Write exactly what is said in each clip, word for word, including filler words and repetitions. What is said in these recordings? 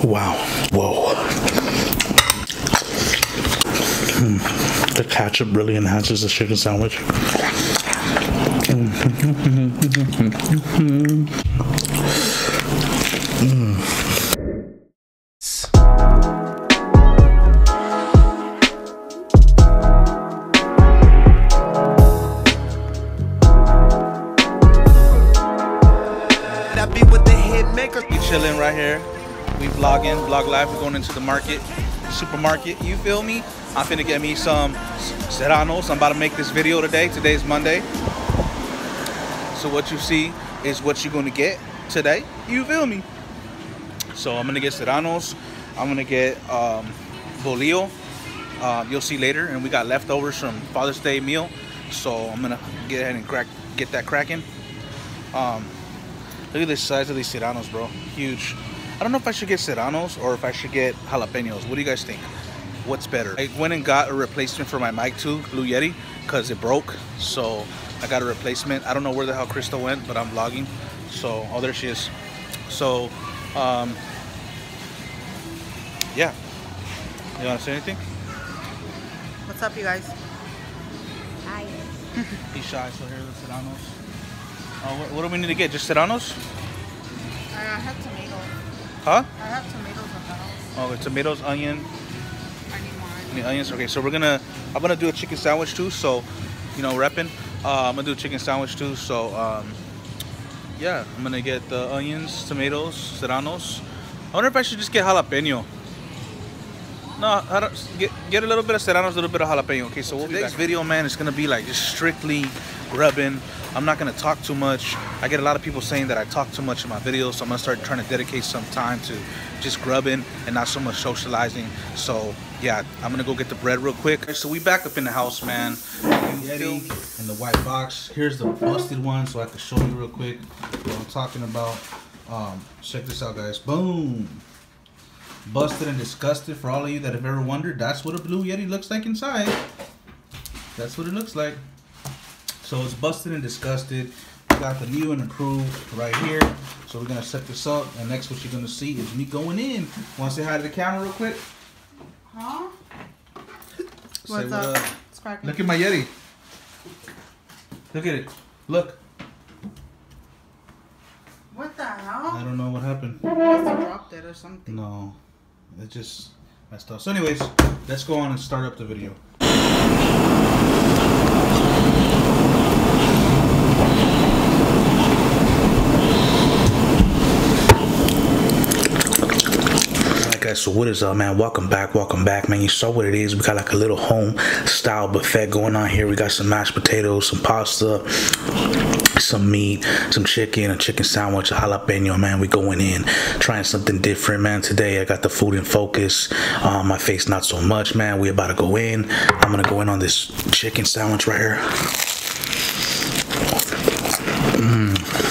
Wow. Whoa. Mm. The ketchup really enhances the chicken sandwich. Mm. Mm. We chilling right here. We vlogging, vlog live. We're going into the market, supermarket. You feel me? I'm finna get me some serranos. I'm about to make this video today. Today's Monday. So what you see is what you're gonna get today. You feel me? So I'm gonna get serranos. I'm gonna get um, bolillo. Uh, you'll see later. And we got leftovers from Father's Day meal. So I'm gonna get ahead and crack, get that cracking. Um, Look at the size of these serranos, bro. Huge. I don't know if I should get serranos or if I should get jalapenos. What do you guys think? What's better? I went and got a replacement for my mic too, Blue Yeti, because it broke. So I got a replacement. I don't know where the hell Crystal went, but I'm vlogging. So, oh, there she is. So, um, yeah. You want to say anything? What's up, you guys? Hi. He's shy, so here's the serranos. Uh, what, what do we need to get? Just serranos? I have tomatoes. Huh? I have tomatoes in the house. Oh, tomatoes, onion. I need more. Any onions? Okay, so we're gonna. I'm gonna do a chicken sandwich too. So, you know, repping. Uh, I'm gonna do a chicken sandwich too. So, um, yeah, I'm gonna get the onions, tomatoes, serranos. I wonder if I should just get jalapeno. No, I don't, get get a little bit of serranos, a little bit of jalapeno. Okay, so we'll today's video, man, is gonna be like just strictly grubbing. I'm not gonna talk too much. I get a lot of people saying that I talk too much in my videos, so I'm gonna start trying to dedicate some time to just grubbing and not so much socializing. So yeah, I'm gonna go get the bread real quick. So we back up in the house, man. Yeti in the white box. Here's the busted one, so I can show you real quick what I'm talking about. Um, check this out, guys. Boom. Busted and disgusted. For all of you that have ever wondered, that's what a Blue Yeti looks like inside. That's what it looks like. So it's busted and disgusted. We got the new and improved right here. So we're gonna set this up, and next what you're gonna see is me going in. Wanna say hi to the camera real quick? Huh? Say What's what up? up? It's cracking. Look at my Yeti. Look at it. Look. What the hell? I don't know what happened. I must have dropped it or something. No, it just messed up. So anyways, let's go on and start up the video. Guys, so what is up, man? Welcome back, welcome back, man. You saw what it is. We got like a little home style buffet going on here. We got some mashed potatoes, some pasta, some meat, some chicken, a chicken sandwich, a jalapeno, man. We going in trying something different, man. Today I got the food in focus. Um, my face not so much, man. We about to go in. I'm gonna go in on this chicken sandwich right here. Mm.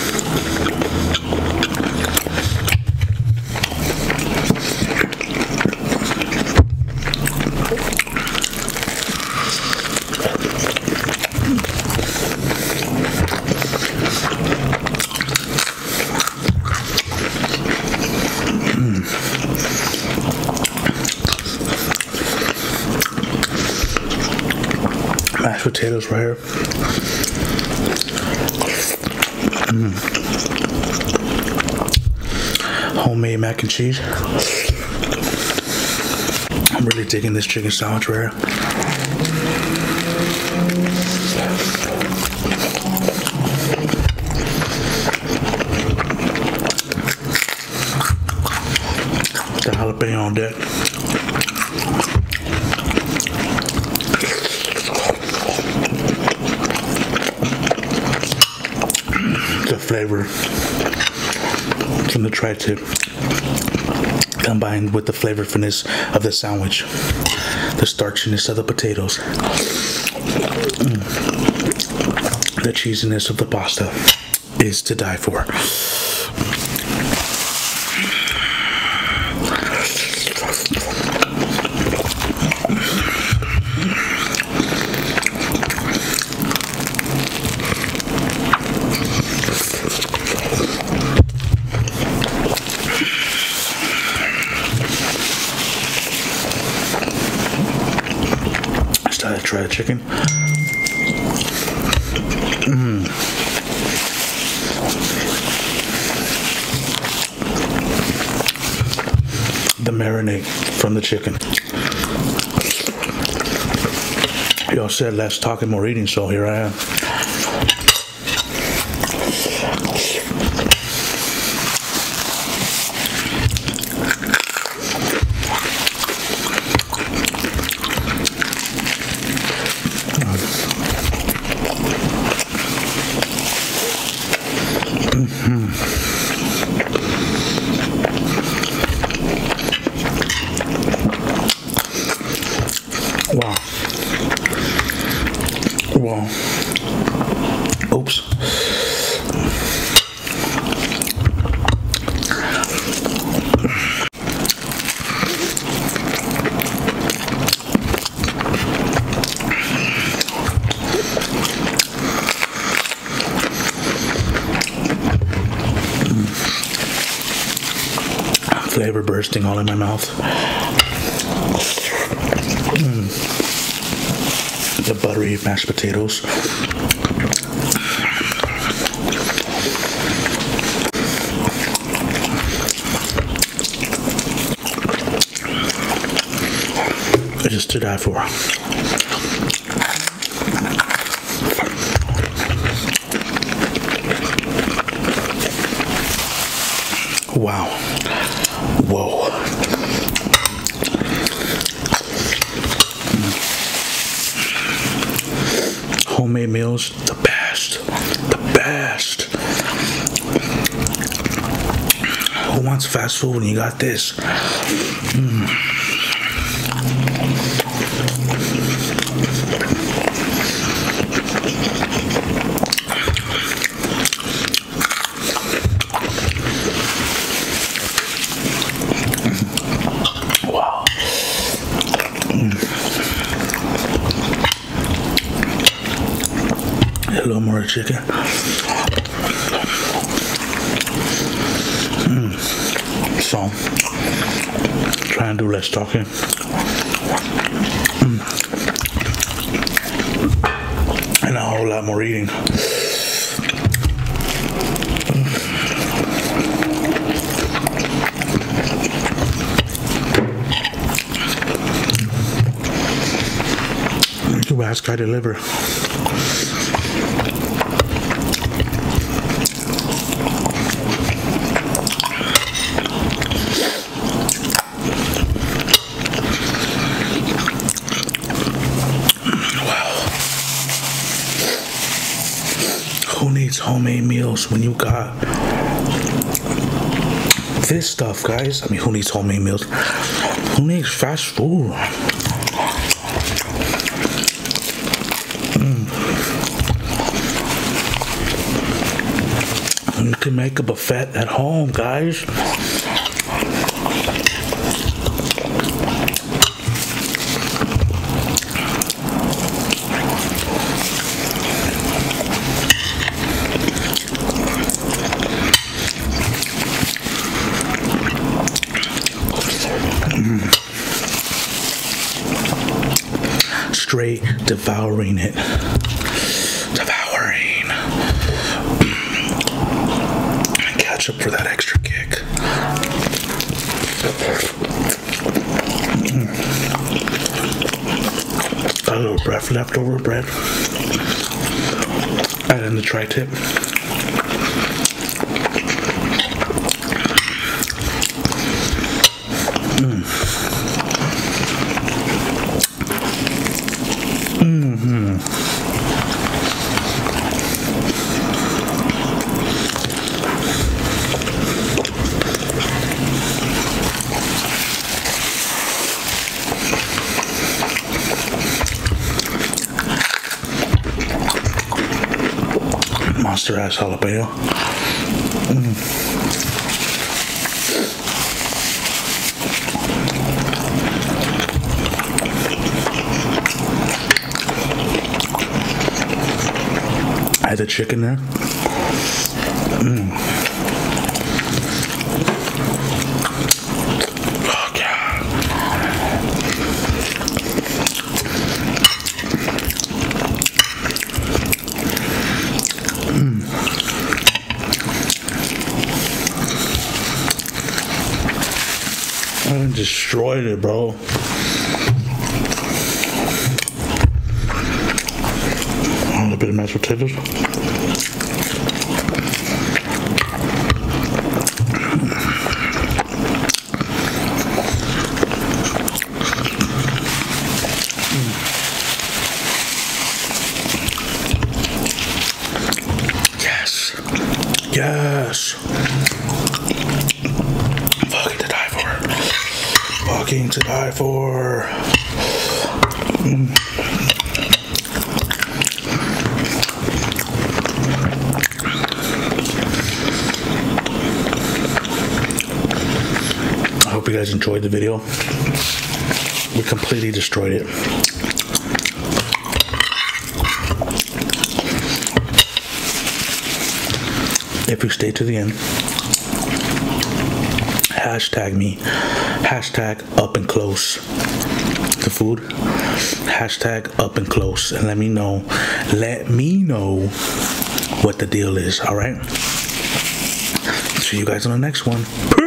Mashed potatoes right here. Mm. Homemade mac and cheese. I'm really digging this chicken sandwich right here. The jalapeno on deck. The flavor from the tri-tip combined with the flavorfulness of the sandwich, the starchiness of the potatoes, mm. the cheesiness of the pasta is to die for. try the chicken. Mm. The marinade from the chicken. Y'all said less talking, more eating, so here I am. Wow. Wow. Oops. Flavor bursting all in my mouth. Mm. The buttery mashed potatoes. It's just to die for. Wow. Whoa. Homemade meals, the best. The best. Who wants fast food when you got this? Mm. A little more chicken. Mm. So, try and do less talking. Mm. And a whole lot more eating. Too bad, Sky deliver. Who needs homemade meals when you got this stuff, guys? I mean, who needs homemade meals? Who needs fast food? Mm. You can make a buffet at home, guys. Straight devouring it. Devouring. Ketchup for that extra kick. Mm. A little bread, leftover bread. Add in the tri-tip. Mm. Mm-hmm. Monster ass jalapeno. Mm. Add the chicken there. Mm. Oh, yeah. I destroyed it, bro. A little bit of mashed potatoes. Yes. Yes. Fucking to die for. Fucking to die for. Mm. I hope you guys enjoyed the video. We completely destroyed it. If you stay to the end, hashtag me, hashtag up and close the food, hashtag up and close, and let me know, let me know what the deal is. All right. See you guys on the next one. Peace.